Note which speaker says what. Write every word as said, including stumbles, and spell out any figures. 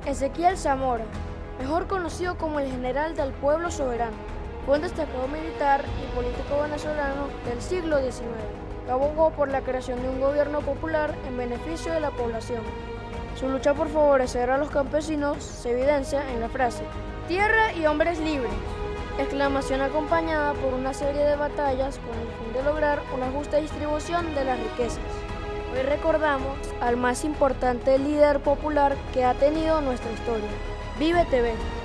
Speaker 1: Ezequiel Zamora, mejor conocido como el general del pueblo soberano, fue un destacado militar y político venezolano del siglo diecinueve, que abogó por la creación de un gobierno popular en beneficio de la población. Su lucha por favorecer a los campesinos se evidencia en la frase «Tierra y hombres libres», exclamación acompañada por una serie de batallas con el fin de lograr una justa distribución de las riquezas. Hoy recordamos al más importante líder popular que ha tenido nuestra historia. ¡Vive T V!